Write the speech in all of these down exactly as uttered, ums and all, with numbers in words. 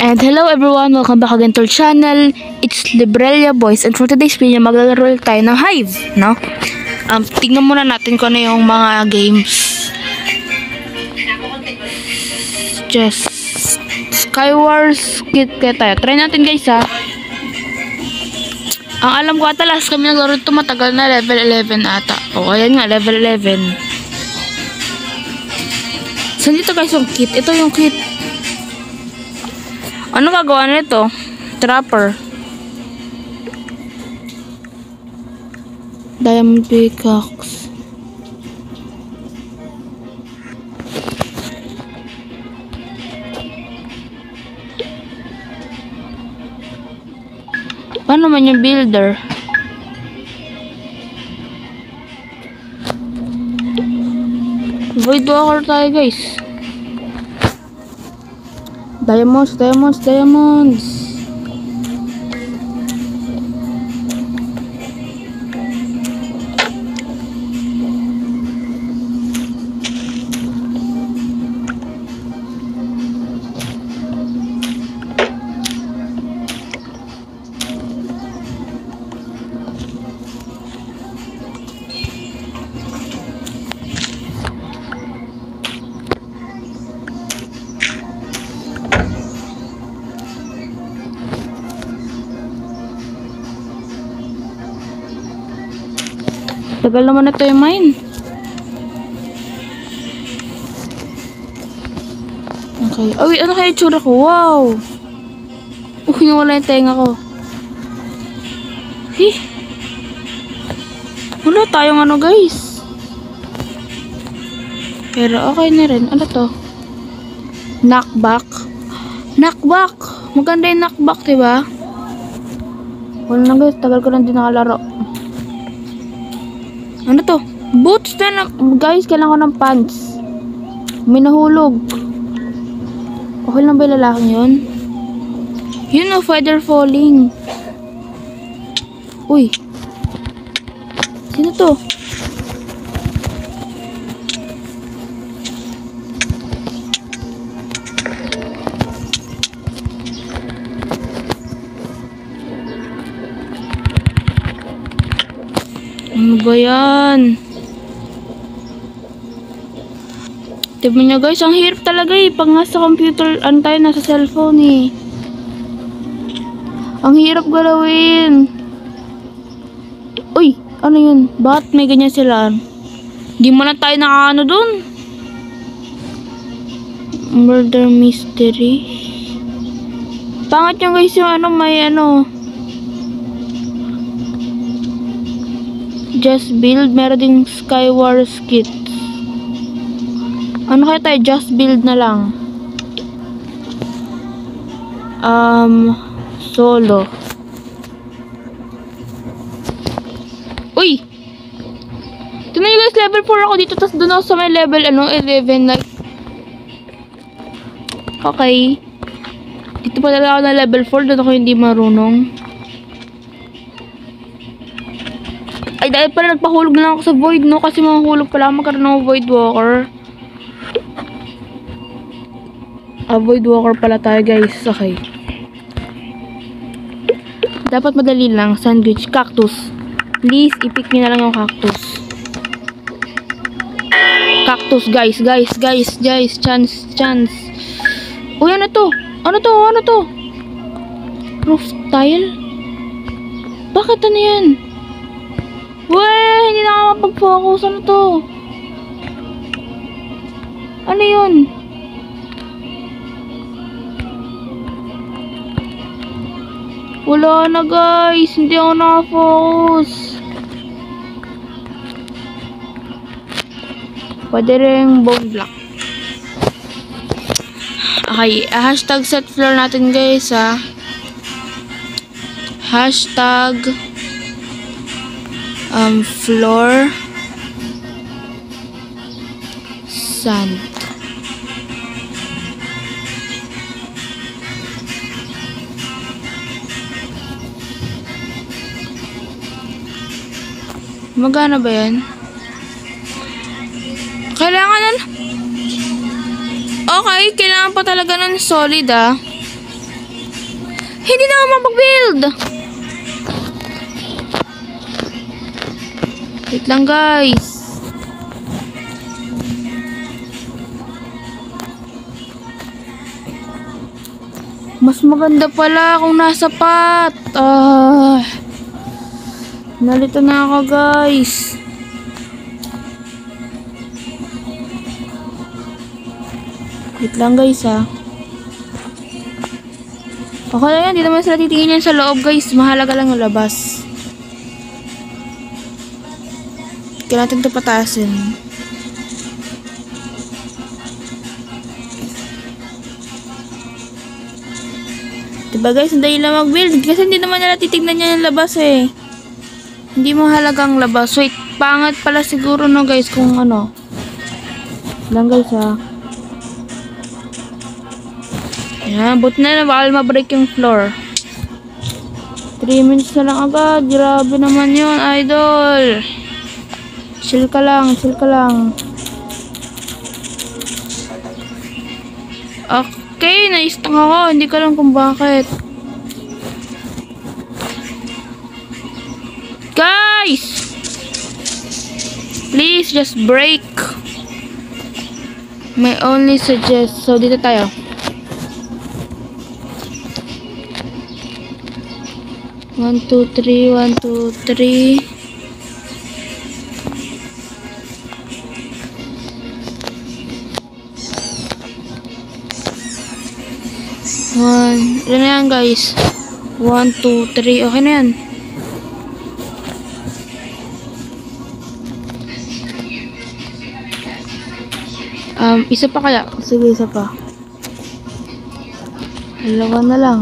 And hello everyone, welcome back again to our channel. It's Librelia Boys, and for today's video maglalaro tayo ng Hive, no? Um, tingnan muna natin kung ano yung mga games. Just Skywars kit kaya tayo. Try natin guys ha. Ang alam ko ata last kami naglaro ito matagal na, level eleven ata. O ayan nga, level eleven. Saan dito guys yung kit? Ito yung kit. Ano gagawa nito? Trapper. Diamond pickaxe. Paano man yung builder? Void walker tayo guys. Diamonds, diamonds, diamonds. Tagal naman na ito yung mine. Okay. Oh, wait, ano kaya yung tsura ko? Wow! Uy, nawala yung tenga ko. Hey! Wala tayong ano guys. Pero okay na rin. Ano to? Knockback. Knockback! Maganda yung knockback, diba? Wala na guys. Tagal ko lang din nakalaro. Ano to? Boots na lang. Guys, kailangan ko ng pants. May nahulog. Okay lang ba yung lalaking yun? Yun o, feather falling. Uy. Sino to? Ano ba yan? Tignan nyo guys, ang hirap talaga eh. Pag nasa computer, ano tayo, nasa cellphone eh. Ang hirap galawin. Uy, ano yun? Bakit may ganyan sila? Di mo na tayo nakaano dun. Murder mystery. Pangat yung guys yung ano, may ano. Just build, meron ding Skywars kit. Ano kaya tayo? Just build na lang. Um, solo. Uy! Tignan nyo guys, level four ako dito, tapos doon ako sa may level ano, eleven. Like, okay. Dito pa talaga ako na level four, doon ako hindi marunong. Ay, dahil pala nagpahulog na lang ako sa void, no? Kasi mahulog pala magkaroon ng void walker. Ah, void walker pala tayo, guys. Okay. Dapat madali lang. Sandwich. Cactus. Please, i-pick nyo na lang yung cactus. Cactus, guys. Guys, guys, guys. Chance, chance. Uy, ano to? Ano to? Ano to? Roof tile? Bakit ano yan? Weh, hindi na ako mapag-focus. Ano to? Ano yun? Wala na guys. Hindi ako nakafocus. Pwede rin bone block. Okay, hashtag set floor natin guys ha. Hashtag Um, floor sand. Magana ba yan? Kailangan na. Okay, kailangan pa talaga ng solid ah. Hindi na ako makapag-build! Wait lang guys. Mas maganda pala kung nasa pot. Ah, nalito na ako guys. Wait lang guys ha. Okay lang yan, di naman sila titingin yan sa loob guys. Mahalaga lang yung labas. Kaya natin ito patasin. Diba guys, hindi lang mag-build. Kasi hindi naman nila titignan niya yung labas eh. Hindi mahalagang labas. Wait, pangat pala siguro no guys kung ano. Lang guys ha. Yan, buti na na bakal ma-break yung floor. three minutes na lang agad. Grabe naman yun, idol. Chill ka lang, chill ka lang. Okay, na-stuck ako. Hindi ko alam kung bakit. Guys! Please, just break. May only suggest. So, dito tayo. One, two, three, one, two, three. One. Ilan na yan guys? One, two, three. Okay na yan. Um, isa pa kaya? Sige, isa pa. Dalawa na lang.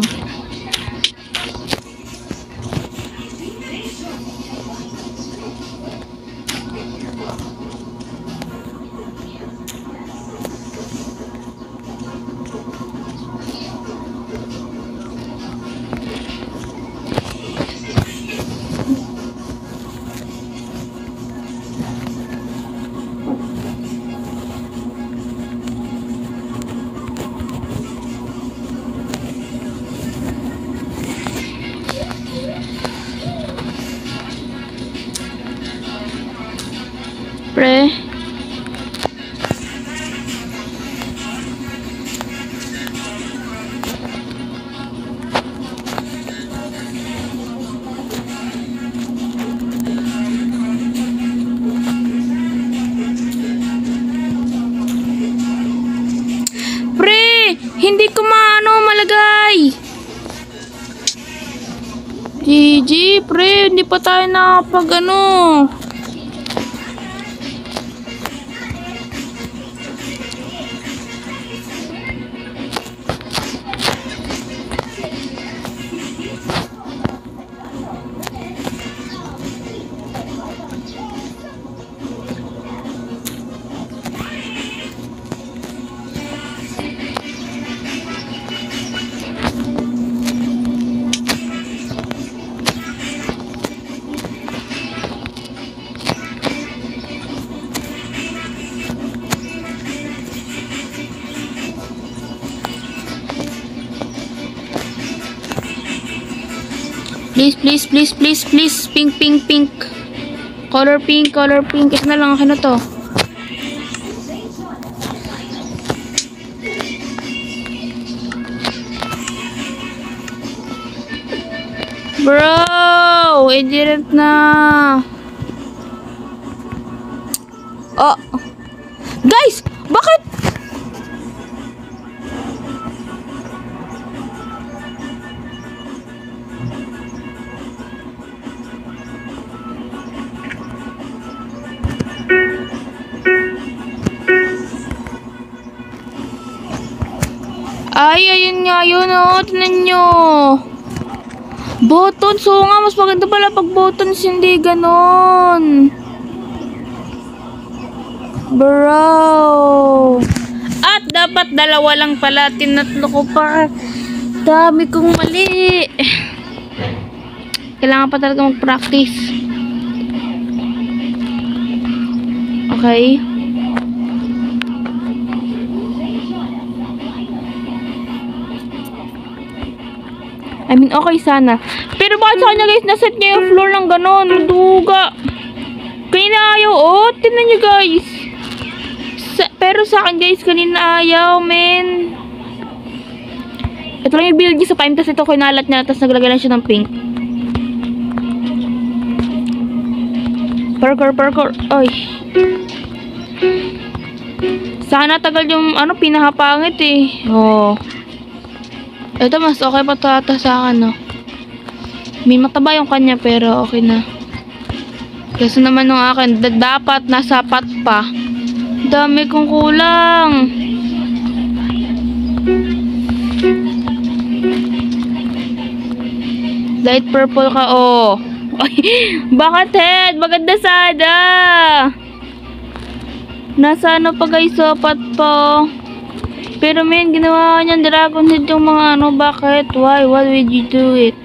Pre. Pre, hindi ko maano malagay. G G, pre, hindi pa tayo nakapag ano. Please, please, please, please, please. Pink, pink, pink. Color pink, color pink. Isa na lang ako na to. Bro! I didn't na. Oh. Guys! Bakit? Ay, ayun nga yun, oh. Tignan nyo. Buttons. So nga, mas maganda pala pag buttons, hindi ganon. Bro. At dapat dalawa lang pala. Tinatlo ko pa. Dami kong mali. Kailangan pa talaga mag-practice. Okay. I I mean, okay sana. Pero bakit sa kanya guys, naset niya yung floor ng ganon, duga. Kanina ayaw, oh, tinan nyo guys. Sa, pero sa akin guys, kanina ayaw, men. Ito lang yung build niya sa time, tapos ito kinalat niya, tapos naglagay lang siya ng pink. Parkour, parkour. Ay. Sana tagal yung ano, pinakapangit eh. Oh. Ito mas okay pa ito ata sa akin, no? May mataba yung kanya, pero okay na. Kasi naman yung akin, dapat nasa pat pa. Dami kong kulang. Light purple ka, oh. Bakit head? Maganda sana. Nasa ano pa guys, sapat pa. Pero men, ginawa niyan dragon head yung mga ano, bakit? Why? Why would you do it?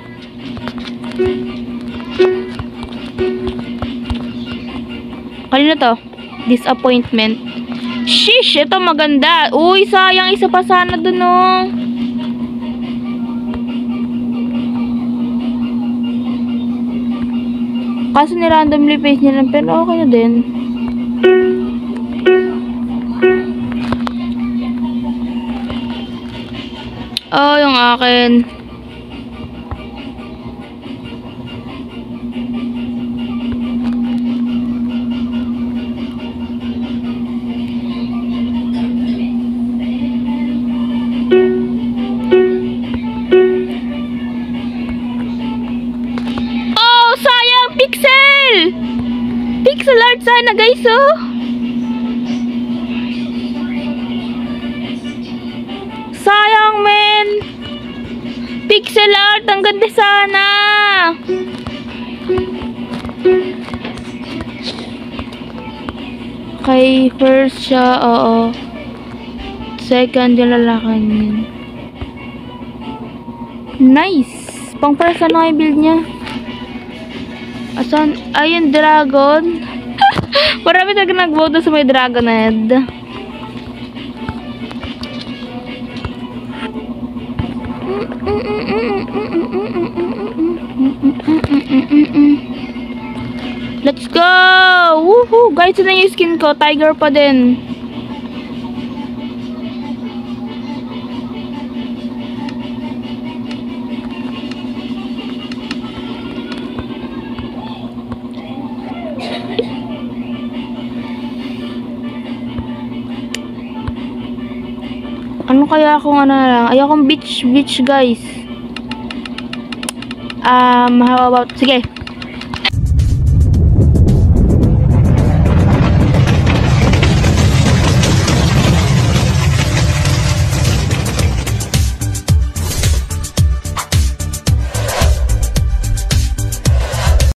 Kanina to? Disappointment. Shish! Ito maganda. Uy, sayang. Isa pa sana dun, oh. Kaso ni randomly paste niya lang, pero okay na din. Oh, yung akin. Oh, sayang! Pixel! Pixel art sana, guys, oh! Sayang, men! Pixel art, ang ganda sana! Okay, first siya, oo. Second, yung lalakan yun. Nice! Pang first, ano yung build niya? Asan? Ayun, dragon. Marami talaga nag-vote sa may dragon head. Let's go! Woohoo! Guys, ito na yung skin ko. Tiger pa din. Ano kaya kung ano na lang? Ayokong beach, beach guys. Um, how about, sige.